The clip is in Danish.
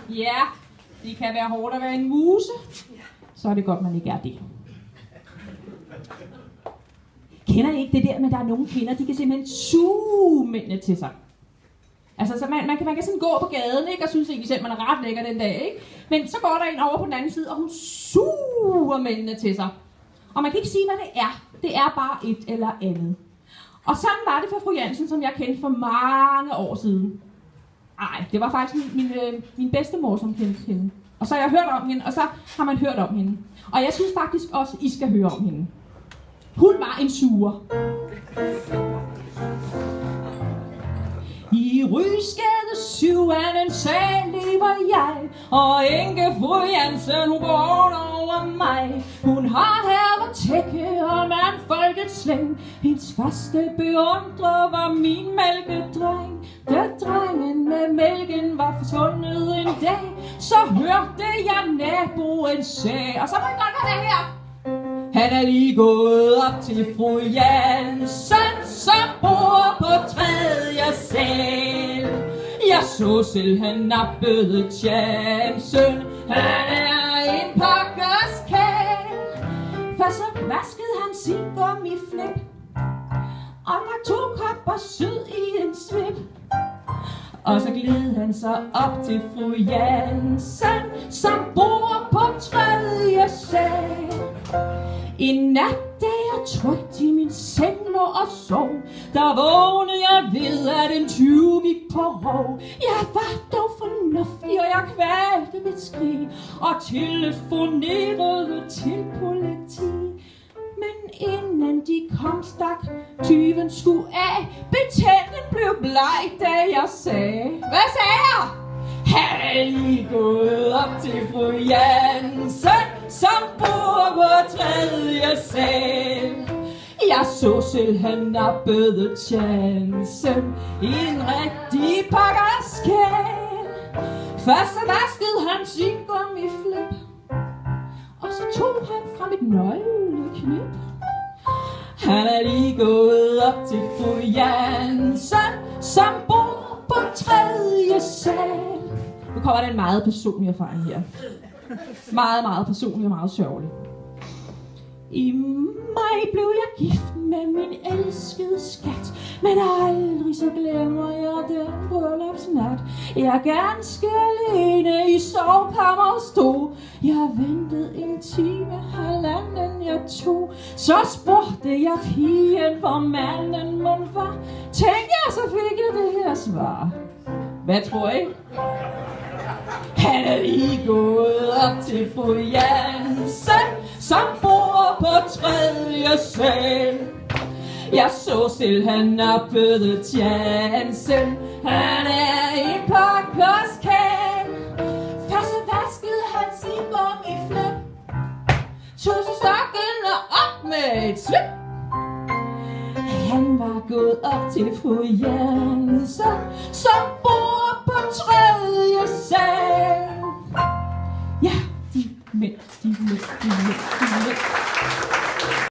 Ja, det kan være hårdt at være en muse. Så er det godt, man ikke er det. Kender I ikke det der med, at der er nogle kvinder, de kan simpelthen suge mændene til sig? Altså, så man kan sådan gå på gaden, ikke, og synes egentlig selv, man er ret lækker den dag, ikke? Men så går der en over på den anden side, og hun suger mændene til sig. Og man kan ikke sige, hvad det er. Det er bare et eller andet. Og sådan var det for fru Jansen, som jeg kendte for mange år siden. Ej, det var faktisk min bedstemor, som kendte hende. Og så har jeg hørt om hende, og så har man hørt om hende. Og jeg synes faktisk også, I skal høre om hende. Hun var en suger. I Rysgade 7 af den sal lever jeg, og enke fru Jansen, hun går over mig. Hun har her tække og mandfolkets slæng. Hendes første beundrer var min mælkedreng. Da drengen med mælken var forsvundet en dag, så hørte jeg naboen sag. Og så må I godt have det her. Han er lige gået op til fru Jansen, som bor på 3. sal. Jeg så selv, han nappede chancen. Han er en pakkers kæl. For så vaskede han sin gummiflip, og der 2 kopper syd i en svip. Og så gled han så op til fru Jansen, som bor på 3. sal. En nat, da jeg trygt i min seng lå og sov, der vågnede jeg ved, at en tyv gik på rov. Jeg var dog fornuftig, og jeg kvalte mit skrig og telefonerede til politi. Men inden de kom, stak tyven sku af. Betjenten blev bleg, da jeg sagde: hvad sagde jeg? Han er lige gået op til fru Jansen, som bor på 3. sal. Jeg så selv, han nappede chancen i en rigtig pakkers kæl. Først så vaskede han sin gummiflip, og så tog han fra mit nøgleknip. Han er lige gået op til fru Jansen, som bor på 3. sal. Nu kommer der en meget personlig erfaring her. Meget, meget personlig og meget sørgelig. I maj blev jeg gift med min elskede skat, men aldrig så glemmer jeg den bryllupsnat. Jeg ganske alene i sovekammer stod. Jeg ventede en time, halvanden jeg tog. Så spurgte jeg pigen, hvor manden mon var. Tænkte jeg, så fik jeg det her svar. Hvad tror I? Han er lige gået op til fru Jansen, som bor på 3. sal. Jeg så selv, han nappede chancen. Han er en pakkers kæl. Først så vaskede han sin gummiflip, tog så stokken op med et slip. Han var gået op til fru Jansen, som bor på 3. sal. Ja, de mænd.